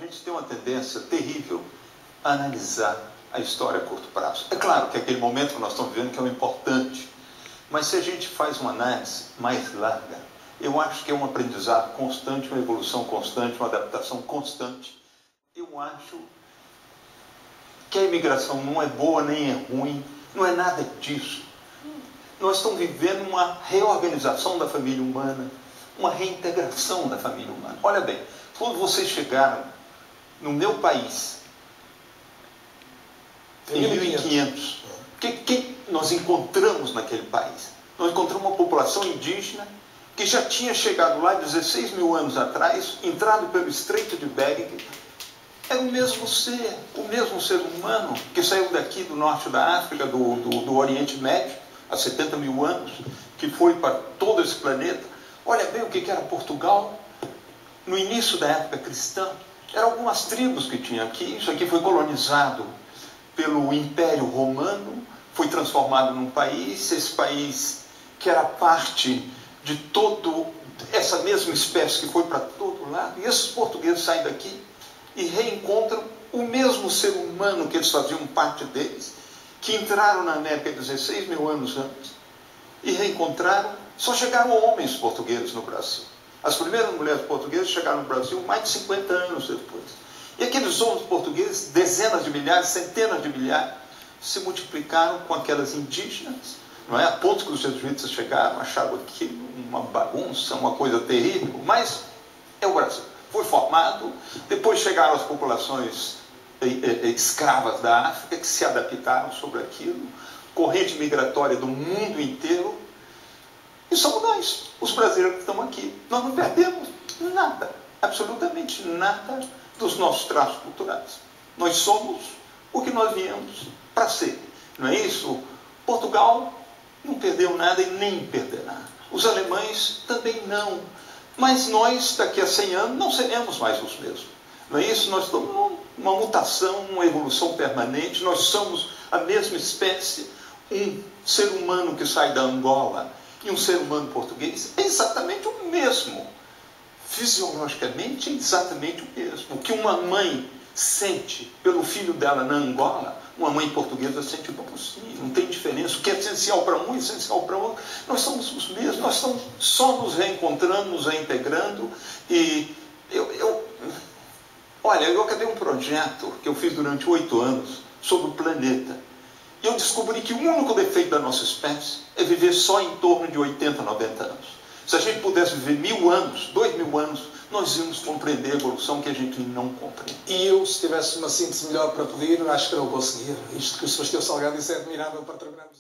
gente tem uma tendência terrível a analisar a história a curto prazo. É claro que aquele momento que nós estamos vivendo que é o importante, mas se a gente faz uma análise mais larga, eu acho que é um aprendizado constante, uma evolução constante, uma adaptação constante. Eu acho que a imigração não é boa nem é ruim, não é nada disso. Nós estamos vivendo uma reorganização da família humana, uma reintegração da família humana. Olha bem, quando vocês chegaram no meu país, em 1500, o que nós encontramos naquele país? Nós encontramos uma população indígena que já tinha chegado lá 16 mil anos atrás, entrado pelo Estreito de Bering. Era o mesmo ser humano que saiu daqui do norte da África, do Oriente Médio, há 70 mil anos, que foi para todo esse planeta. Olha bem o que era Portugal no início da época cristã. Eram algumas tribos que tinha aqui. Isso aqui foi colonizado pelo Império Romano, foi transformado num país. Esse país que era parte de toda essa mesma espécie que foi para todo lado. E esses portugueses saem daqui e reencontram o mesmo ser humano que eles faziam parte deles, que entraram na América 16 mil anos antes e reencontraram. Só chegaram homens portugueses no Brasil. As primeiras mulheres portuguesas chegaram no Brasil mais de 50 anos depois. E aqueles homens portugueses, dezenas de milhares, centenas de milhares, se multiplicaram com aquelas indígenas, não é? A ponto que os jesuítas chegaram, achavam aquilo uma bagunça, uma coisa terrível, mas é o Brasil. Foi formado, depois chegaram as populações escravas da África, que se adaptaram sobre aquilo, corrente migratória do mundo inteiro, e somos nós, os brasileiros que estamos aqui. Nós não perdemos nada, absolutamente nada dos nossos traços culturais. Nós somos o que nós viemos para ser, não é isso? Portugal não perdeu nada e nem perderá. Os alemães também não. Mas nós, daqui a 100 anos, não seremos mais os mesmos. Não é isso? Nós estamos numa mutação, uma evolução permanente. Nós somos a mesma espécie. Um ser humano que sai da Angola e um ser humano português é exatamente o mesmo. Fisiologicamente é exatamente o mesmo. O que uma mãe sente pelo filho dela na Angola, uma mãe portuguesa sente igual assim, não tem diferença. O que é essencial para um é essencial para outro. Nós somos os mesmos, nós estamos só nos reencontrando, nos reintegrando. E olha, eu acabei um projeto que eu fiz durante 8 anos sobre o planeta. E eu descobri que o único defeito da nossa espécie é viver só em torno de 80, 90 anos. Se a gente pudesse viver 1000 anos, 2000 anos, nós íamos compreender a evolução que a gente não compreende. E eu, se tivesse uma síntese melhor para pedir, acho que não conseguia. Isto que o Sr. Salgado disse é admirável para terminarmos.